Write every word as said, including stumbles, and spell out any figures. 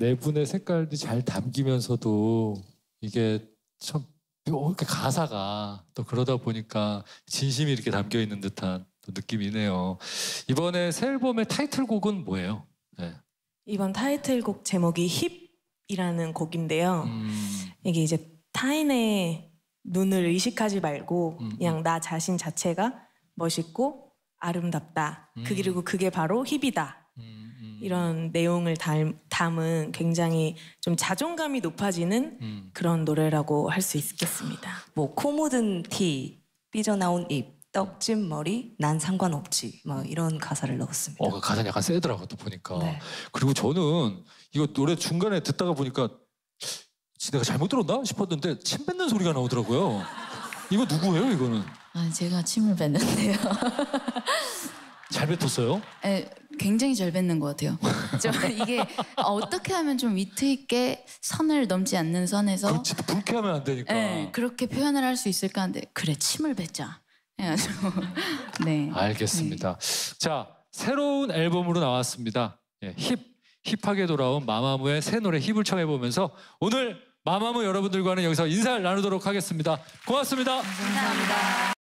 네 분의 색깔도 잘 담기면서도 이게 참 이렇게 가사가 또 그러다 보니까 진심이 이렇게 담겨 있는 듯한 또 느낌이네요. 이번에 새 앨범의 타이틀곡은 뭐예요? 네. 이번 타이틀곡 제목이 힙이라는 곡인데요. 음. 이게 이제 타인의 눈을 의식하지 말고 음. 그냥 나 자신 자체가 멋있고 아름답다. 음. 그리고 그게 바로 힙이다. 음, 음. 이런 내용을 담, 담은 굉장히 좀 자존감이 높아지는 음. 그런 노래라고 할 수 있겠습니다. 뭐 코 묻은 티, 삐져나온 입, 떡진 머리, 난 상관없지. 뭐 이런 가사를 넣었습니다. 어, 가사 약간 세더라고 또 보니까. 네. 그리고 저는 이거 노래 중간에 듣다가 보니까 내가 잘못 들었나 싶었는데 침 뱉는 소리가 나오더라고요. 이거 누구예요, 이거는? 아, 제가 침을 뱉는데요. 잘 뱉었어요? 에, 굉장히 잘 뱉는 것 같아요. 저 이게 어떻게 하면 좀 위트 있게 선을 넘지 않는 선에서 그렇지, 불쾌하면 안 되니까. 에, 그렇게 표현을 할 수 있을까 하는데 그래, 침을 뱉자. 해가지고 네. 알겠습니다. 네. 자, 새로운 앨범으로 나왔습니다. 예, 힙, 힙하게 돌아온 마마무의 새 노래 힙을 청해보면서 오늘 마마무 여러분들과는 여기서 인사를 나누도록 하겠습니다. 고맙습니다. 감사합니다.